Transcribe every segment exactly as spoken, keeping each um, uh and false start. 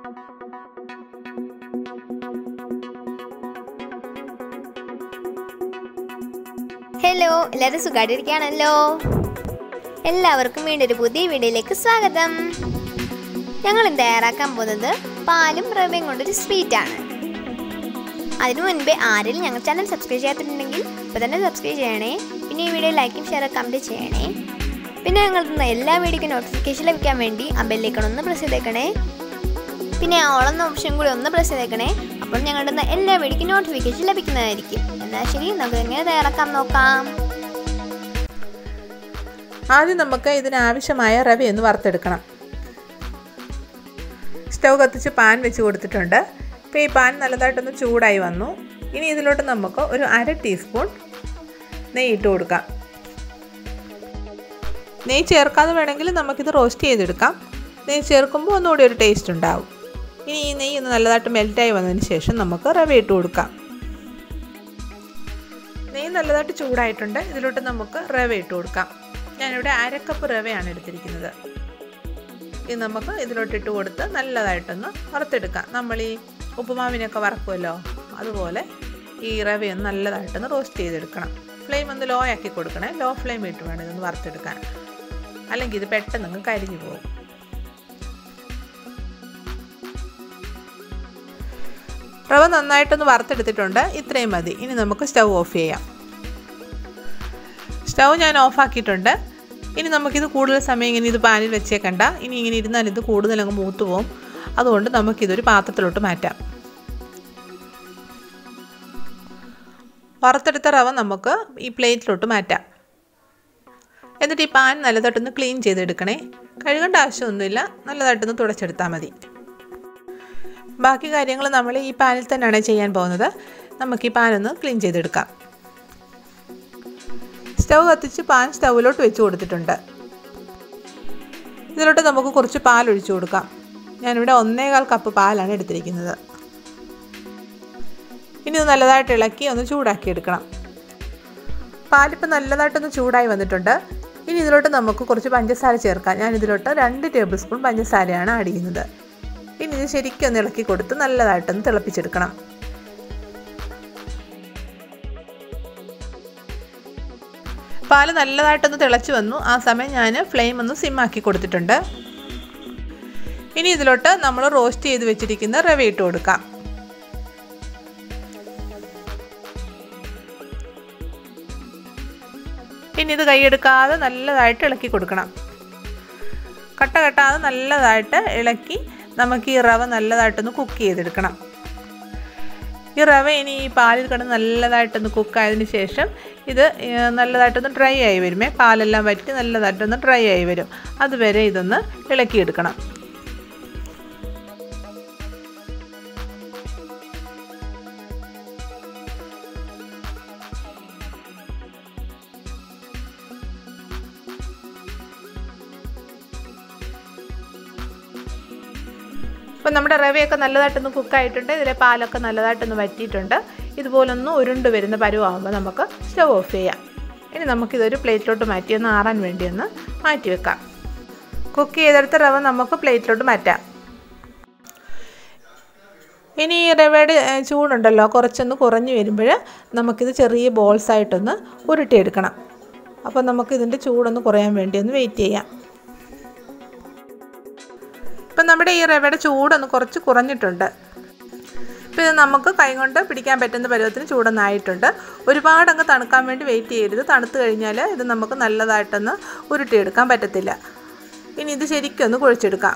Hello, എല്ലാവരും സുഖമായിട്ടിരിക്കുകയാണല്ലോ. എല്ലാവർക്കും വീണ്ടും ഒരു പുതിയ വീഡിയോയിലേക്ക് സ്വാഗതം. ഞങ്ങൾ ഇന്ന് തയ്യാറാക്കാൻ പോകുന്നത് പാലും റവയും കൊണ്ടൊരു സ്വീറ്റാണ്. അതിനു മുൻപേ ആരെങ്കിലും ഞങ്ങൾ ചാനൽ സബ്സ്ക്രൈബ് ചെയ്യാത്തിട്ടുണ്ടെങ്കിൽ ഇപ്പോൾ തന്നെ സബ്സ്ക്രൈബ് ചെയ്യണേ. പിന്നെ ഈ വീഡിയോ ലൈക്കും ഷെയർ കമൻറ്റ് ചെയ്യണേ. പിന്നെ ഞങ്ങൾ തന്ന എല്ലാ വീഡിയോയ്ക്കും നോട്ടിഫിക്കേഷൻ ലഭിക്കാൻ വേണ്ടി ആ ബെല്ലൈക്കൺ ഒന്ന് പ്രസ് ചെയ്തേക്കണേ. പിന്നെ ഓളെന്ന ഓപ്ഷൻ കൂടി ഒന്ന് പ്രസ് ചെയ്തേക്കണേ. അപ്പോൾ ഞങ്ങളുടെ എല്ലാ വീഡിയോയ്ക്കും നോട്ടിഫിക്കേഷൻ ലഭിക്കുന്നതായിരിക്കും. എന്നാൽ ശരി, നമുക്ക് എങ്ങനെ തയ്യാറാക്കാം നോക്കാം. ആദ്യം നമുക്ക് ഇതിനാവശ്യമായ റവയൊന്ന് വറുത്തെടുക്കണം. സ്റ്റൗ കത്തിച്ച് പാൻ വെച്ച് കൊടുത്തിട്ടുണ്ട്. ഇപ്പോൾ ഈ പാൻ നല്ലതായിട്ടൊന്ന് ചൂടായി വന്നു. ഇനി ഇതിലോട്ട് നമുക്ക് ഒരു അര ടീസ്പൂൺ നെയ്യ് ഇട്ട് കൊടുക്കാം. നെയ്യ് ചേർക്കാതെ വേണമെങ്കിൽ നമുക്കിത് റോസ്റ്റ് ചെയ്തെടുക്കാം. നെയ്യ് ചേർക്കുമ്പോൾ ഒന്നുകൂടി ഒരു ടേസ്റ്റ് ഉണ്ടാവും. ഇനി ഈ നെയ്യ് ഒന്ന് നല്ലതായിട്ട് മെൽറ്റായി വന്നതിന് ശേഷം നമുക്ക് റവ ഇട്ട് കൊടുക്കാം. നെയ്യ് നല്ലതായിട്ട് ചൂടായിട്ടുണ്ട്. ഇതിലോട്ട് നമുക്ക് റവ ഇട്ട് കൊടുക്കാം. ഞാനിവിടെ അരക്കപ്പ് റവയാണ് എടുത്തിരിക്കുന്നത്. ഇത് നമുക്ക് ഇതിലോട്ട് ഇട്ട് കൊടുത്ത് നല്ലതായിട്ടൊന്ന് വറുത്തെടുക്കാം. നമ്മൾ ഈ ഉപ്പുമാവിനൊക്കെ വറക്കുമല്ലോ, അതുപോലെ ഈ റവയൊന്ന് നല്ലതായിട്ടൊന്ന് റോസ്റ്റ് ചെയ്തെടുക്കണം. ഫ്ലെയിം ഒന്ന് ലോ ആക്കി കൊടുക്കണേ. ലോ ഫ്ലെയിം ഇട്ട് വേണം ഇതൊന്ന് വറുത്തെടുക്കാൻ, അല്ലെങ്കിൽ ഇത് പെട്ടെന്ന് അങ്ങ് കരിഞ്ഞു പോകും. റവ നന്നായിട്ടൊന്ന് വറുത്തെടുത്തിട്ടുണ്ട്. ഇത്രയും മതി. ഇനി നമുക്ക് സ്റ്റൗ ഓഫ് ചെയ്യാം. സ്റ്റൗ ഞാൻ ഓഫാക്കിയിട്ടുണ്ട്. ഇനി നമുക്കിത് കൂടുതൽ സമയം ഇങ്ങനെ ഇത് പാനിൽ വെച്ചേക്കണ്ട. ഇനി ഇങ്ങനെ ഇരുന്നാൽ ഇത് കൂടുതൽ അങ്ങ് മൂത്ത് പോകും. അതുകൊണ്ട് നമുക്കിതൊരു പാത്രത്തിലോട്ട് മാറ്റാം. വറുത്തെടുത്ത റവ നമുക്ക് ഈ പ്ലേറ്റിലോട്ട് മാറ്റാം. എന്നിട്ട് ഈ പാൻ നല്ലതായിട്ടൊന്ന് ക്ലീൻ ചെയ്തെടുക്കണേ. കഴുകേണ്ട ആവശ്യമൊന്നുമില്ല, നല്ലതായിട്ടൊന്ന് തുടച്ചെടുത്താൽ മതി. ബാക്കി കാര്യങ്ങൾ നമ്മൾ ഈ പാനിൽ തന്നെയാണ് ചെയ്യാൻ പോകുന്നത്. നമുക്ക് ഈ പാനൊന്ന് ക്ലീൻ ചെയ്തെടുക്കാം. സ്റ്റൗ കത്തിച്ച് പാൻ സ്റ്റൗവിലോട്ട് വെച്ച് കൊടുത്തിട്ടുണ്ട്. ഇതിലോട്ട് നമുക്ക് കുറച്ച് പാൽ ഒഴിച്ചു കൊടുക്കാം. ഞാനിവിടെ ഒന്നേകാൽ കപ്പ് പാലാണ് എടുത്തിരിക്കുന്നത്. ഇനി ഇത് നല്ലതായിട്ട് ഇളക്കി ഒന്ന് ചൂടാക്കി എടുക്കണം. പാലിപ്പോൾ നല്ലതായിട്ടൊന്ന് ചൂടായി വന്നിട്ടുണ്ട്. ഇനി ഇതിലോട്ട് നമുക്ക് കുറച്ച് പഞ്ചസാര ചേർക്കാം. ഞാൻ ഇതിലോട്ട് രണ്ട് ടേബിൾ സ്പൂൺ പഞ്ചസാരയാണ് ആഡ് ചെയ്യുന്നത്. ഇനി ഇത് ശരിക്കും ഒന്ന് ഇളക്കി കൊടുത്ത് നല്ലതായിട്ടൊന്ന് തിളപ്പിച്ചെടുക്കണം. പാല് നല്ലതായിട്ടൊന്ന് തിളച്ച് വന്നു. ആ സമയം ഞാൻ ഫ്ലെയിം ഒന്ന് സിമ്മാക്കി കൊടുത്തിട്ടുണ്ട്. ഇനി ഇതിലോട്ട് നമ്മൾ റോസ്റ്റ് ചെയ്ത് വെച്ചിരിക്കുന്ന റവ ഇട്ട് കൊടുക്കാം. ഇനി ഇത് കൈയെടുക്കാതെ നല്ലതായിട്ട് ഇളക്കി കൊടുക്കണം. കട്ട കെട്ടാതെ നല്ലതായിട്ട് ഇളക്കി നമുക്ക് ഈ റവ നല്ലതായിട്ടൊന്ന് കുക്ക് ചെയ്തെടുക്കണം. ഈ റവ ഇനി ഈ പാലിൽ കിടന്ന് നല്ലതായിട്ടൊന്ന് കുക്കായതിന് ശേഷം ഇത് നല്ലതായിട്ടൊന്ന് ഡ്രൈ ആയി വരുമേ. പാലെല്ലാം വറ്റി നല്ലതായിട്ടൊന്ന് ഡ്രൈ ആയി വരും. അതുവരെ ഇതൊന്ന് ഇളക്കിയെടുക്കണം. അപ്പോൾ നമ്മുടെ റവയൊക്കെ നല്ലതായിട്ടൊന്ന് കുക്കായിട്ടുണ്ട്. ഇതിലെ പാലൊക്കെ നല്ലതായിട്ടൊന്ന് വറ്റിയിട്ടുണ്ട്. ഇതുപോലൊന്ന് ഉരുണ്ട് വരുന്ന പരുവാകുമ്പോൾ നമുക്ക് സ്റ്റവ് ഓഫ് ചെയ്യാം. ഇനി നമുക്കിതൊരു പ്ലേറ്റിലോട്ട് മാറ്റി ഒന്ന് ആറാൻ വേണ്ടി ഒന്ന് മാറ്റി വെക്കാം. കുക്ക് ചെയ്തെടുത്ത റവ നമുക്ക് പ്ലേറ്റിലോട്ട് മാറ്റാം. ഇനി ഈ റവയുടെ ചൂടുണ്ടല്ലോ കുറച്ചൊന്ന് കുറഞ്ഞു വരുമ്പോൾ നമുക്കിത് ചെറിയ ബോൾസായിട്ടൊന്ന് ഉരുട്ടിയെടുക്കണം. അപ്പോൾ നമുക്കിതിൻ്റെ ചൂടൊന്ന് കുറയാൻ വേണ്ടി ഒന്ന് വെയിറ്റ് ചെയ്യാം. ഇപ്പം നമ്മുടെ ഈ റവയുടെ ചൂടൊന്ന് കുറച്ച് കുറഞ്ഞിട്ടുണ്ട്. ഇപ്പോൾ ഇത് നമുക്ക് കൈകൊണ്ട് പിടിക്കാൻ പറ്റുന്ന പരുവത്തിന് ചൂടൊന്നായിട്ടുണ്ട്. ഒരുപാട് അങ്ങ് തണുക്കാൻ വേണ്ടി വെയിറ്റ് ചെയ്യരുത്. തണുത്ത് കഴിഞ്ഞാൽ ഇത് നമുക്ക് നല്ലതായിട്ടൊന്ന് ഉരുട്ടിയെടുക്കാൻ പറ്റത്തില്ല. ഇനി ഇത് ശരിക്കും ഒന്ന് കുഴച്ചെടുക്കാം.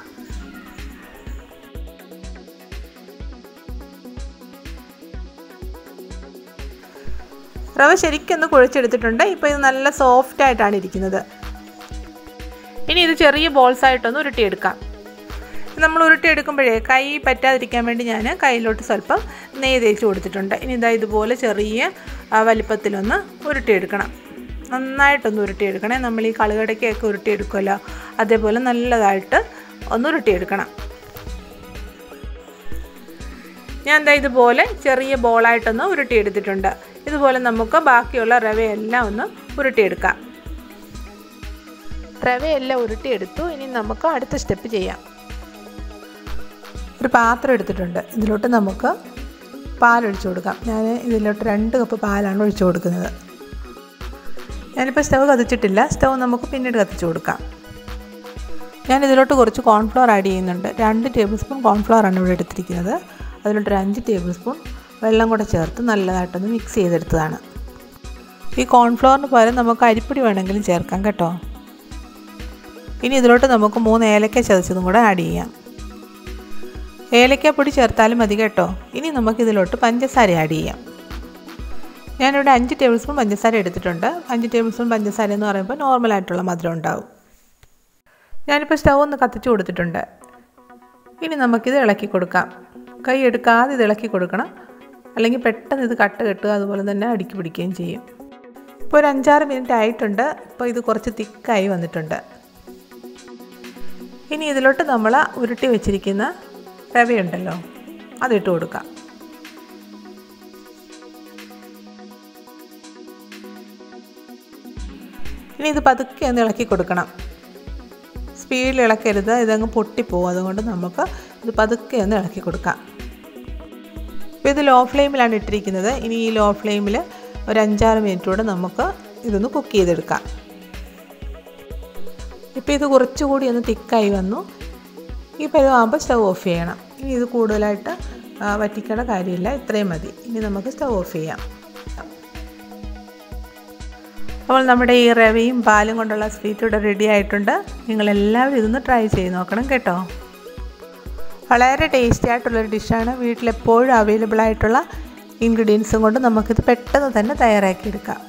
റവ ശരിക്കും ഒന്ന് കുഴച്ചെടുത്തിട്ടുണ്ട്. ഇപ്പോൾ ഇത് നല്ല സോഫ്റ്റായിട്ടാണ് ഇരിക്കുന്നത്. ഇനി ഇത് ചെറിയ ബോൾസായിട്ടൊന്ന് ഉരുട്ടിയെടുക്കാം. നമ്മൾ ഉരുട്ടിയെടുക്കുമ്പോഴേ കൈ പറ്റാതിരിക്കാൻ വേണ്ടി ഞാൻ കയ്യിലോട്ട് സ്വല്പം നെയ്യ് തേച്ച് കൊടുത്തിട്ടുണ്ട്. ഇനി ഇതാ ഇതുപോലെ ചെറിയ വലിപ്പത്തിലൊന്ന് ഉരുട്ടിയെടുക്കണം. നന്നായിട്ടൊന്ന് ഉരുട്ടിയെടുക്കണേ. നമ്മൾ ഈ കളുകടയ്ക്കൊക്കെ ഉരുട്ടിയെടുക്കുമല്ലോ, അതേപോലെ നല്ലതായിട്ട് ഒന്ന് ഉരുട്ടിയെടുക്കണം. ഞാൻ എന്താ ഇതുപോലെ ചെറിയ ബോളായിട്ടൊന്ന് ഉരുട്ടിയെടുത്തിട്ടുണ്ട്. ഇതുപോലെ നമുക്ക് ബാക്കിയുള്ള റവയെല്ലാം ഒന്ന് ഉരുട്ടിയെടുക്കാം. റവയെല്ലാം ഉരുട്ടിയെടുത്തു. ഇനി നമുക്ക് അടുത്ത സ്റ്റെപ്പ് ചെയ്യാം. ഒരു പാത്രം എടുത്തിട്ടുണ്ട്. ഇതിലോട്ട് നമുക്ക് പാലൊഴിച്ച് കൊടുക്കാം. ഞാൻ ഇതിലോട്ട് രണ്ട് കപ്പ് പാലാണ് ഒഴിച്ചു കൊടുക്കുന്നത്. ഞാനിപ്പോൾ സ്റ്റവ് കത്തിച്ചിട്ടില്ല. സ്റ്റവ് നമുക്ക് പിന്നീട് കത്തിച്ച് കൊടുക്കാം. ഞാൻ ഇതിലോട്ട് കുറച്ച് കോൺഫ്ലവർ ആഡ് ചെയ്യുന്നുണ്ട്. രണ്ട് ടേബിൾ സ്പൂൺ കോൺഫ്ലവറാണ് ഇവിടെ എടുത്തിരിക്കുന്നത്. അതിലോട്ടൊരു അഞ്ച് ടേബിൾ സ്പൂൺ വെള്ളം കൂടെ ചേർത്ത് നല്ലതായിട്ടൊന്ന് മിക്സ് ചെയ്തെടുത്തതാണ്. ഈ കോൺഫ്ലവറിന് പകരം നമുക്ക് അരിപ്പൊടി വേണമെങ്കിലും ചേർക്കാം കേട്ടോ. ഇനി ഇതിലോട്ട് നമുക്ക് മൂന്ന് ഏലക്ക ചതച്ചതും കൂടെ ആഡ് ചെയ്യാം. ഏലക്കാപ്പൊടി ചേർത്താലും മതി കേട്ടോ. ഇനി നമുക്കിതിലോട്ട് പഞ്ചസാര ആഡ് ചെയ്യാം. ഞാനിവിടെ അഞ്ച് ടേബിൾ സ്പൂൺ പഞ്ചസാര എടുത്തിട്ടുണ്ട്. അഞ്ച് ടേബിൾ സ്പൂൺ പഞ്ചസാര എന്ന് പറയുമ്പോൾ നോർമലായിട്ടുള്ള മധുരം ഉണ്ടാവും. ഞാനിപ്പോൾ സ്റ്റവ് ഒന്ന് കത്തിച്ച് കൊടുത്തിട്ടുണ്ട്. ഇനി നമുക്കിത് ഇളക്കി കൊടുക്കാം. കൈ എടുക്കാതെ ഇത് ഇളക്കി കൊടുക്കണം, അല്ലെങ്കിൽ പെട്ടെന്ന് ഇത് കട്ട കെട്ടുക, അതുപോലെ തന്നെ അടുക്കി പിടിക്കുകയും ചെയ്യും. ഇപ്പോൾ ഒരു അഞ്ചാറ് മിനിറ്റ് ആയിട്ടുണ്ട്. ഇപ്പോൾ ഇത് കുറച്ച് തിക്കായി വന്നിട്ടുണ്ട്. ഇനി ഇതിലോട്ട് നമ്മൾ ഉരുട്ടി വെച്ചിരിക്കുന്ന റവയുണ്ടല്ലോ, അതിട്ട് കൊടുക്കാം. ഇനി ഇത് പതുക്കെ ഒന്ന് ഇളക്കി കൊടുക്കണം. സ്പീഡിൽ ഇളക്കരുത്, ഇതങ്ങ് പൊട്ടിപ്പോവും. അതുകൊണ്ട് നമുക്ക് ഇത് പതുക്കെ ഒന്ന് ഇളക്കി കൊടുക്കാം. ഇപ്പോൾ ഇത് ലോ ഫ്ലെയിമിലാണ് ഇട്ടിരിക്കുന്നത്. ഇനി ഈ ലോ ഫ്ലെയിമിൽ ഒരു അഞ്ചാറ് മിനിറ്റോടെ നമുക്ക് ഇതൊന്ന് കുക്ക് ചെയ്തെടുക്കാം. ഇപ്പോൾ ഇത് കുറച്ചുകൂടി ഒന്ന് തിക്കായി വന്നു. ഈ പരുവാകുമ്പോൾ സ്റ്റവ് ഓഫ് ചെയ്യണം. ഇനി ഇത് കൂടുതലായിട്ട് വറ്റിക്കേണ്ട കാര്യമില്ല, ഇത്രയും മതി. ഇനി നമുക്ക് സ്റ്റവ് ഓഫ് ചെയ്യാം. അപ്പോൾ നമ്മുടെ ഈ റവയും പാലും കൊണ്ടുള്ള സ്വീറ്റ് ഇവിടെ റെഡി ആയിട്ടുണ്ട്. നിങ്ങളെല്ലാവരും ഇതൊന്ന് ട്രൈ ചെയ്ത് നോക്കണം കേട്ടോ. വളരെ ടേസ്റ്റി ആയിട്ടുള്ളൊരു ഡിഷാണ്. വീട്ടിലെപ്പോഴും അവൈലബിൾ ആയിട്ടുള്ള ഇൻഗ്രീഡിയൻസും കൊണ്ട് നമുക്കിത് പെട്ടെന്ന് തന്നെ തയ്യാറാക്കിയെടുക്കാം.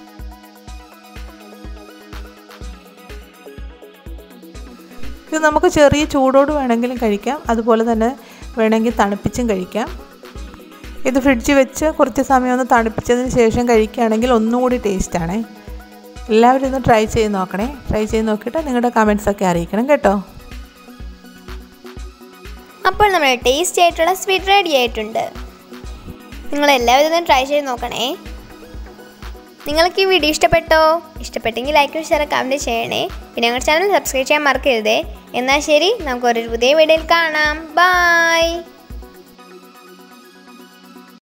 ഇത് നമുക്ക് ചെറിയ ചൂടോട് വേണമെങ്കിലും കഴിക്കാം, അതുപോലെ തന്നെ വേണമെങ്കിൽ തണുപ്പിച്ചും കഴിക്കാം. ഇത് ഫ്രിഡ്ജിൽ വെച്ച് കുറച്ച് സമയം ഒന്ന് തണുപ്പിച്ചതിന് ശേഷം കഴിക്കുകയാണെങ്കിൽ ഒന്നും കൂടി ടേസ്റ്റാണേ. എല്ലാവരും ഒന്ന് ട്രൈ ചെയ്ത് നോക്കണേ. ട്രൈ ചെയ്ത് നോക്കിയിട്ട് നിങ്ങളുടെ കമൻസൊക്കെ അറിയിക്കണം കേട്ടോ. അപ്പോൾ നമ്മുടെ ടേസ്റ്റി ആയിട്ടുള്ള സ്വീറ്റ് റെഡി ആയിട്ടുണ്ട്. നിങ്ങളെല്ലാവരും ഒന്ന് ട്രൈ ചെയ്ത് നോക്കണേ. നിങ്ങൾക്ക് ഈ വീഡിയോ ഇഷ്ടപ്പെട്ടോ? ഇഷ്ടപ്പെട്ടെങ്കിൽ ലൈക്ക് ഷെയർ കമൻറ്റ് ചെയ്യണേ. പിന്നെ ഞങ്ങളുടെ ചാനൽ സബ്സ്ക്രൈബ് ചെയ്യാൻ മറക്കരുതേ. എന്നാൽ ശരി, നമുക്ക് ഒരു പുതിയ വീഡിയോയിൽ കാണാം. ബൈ.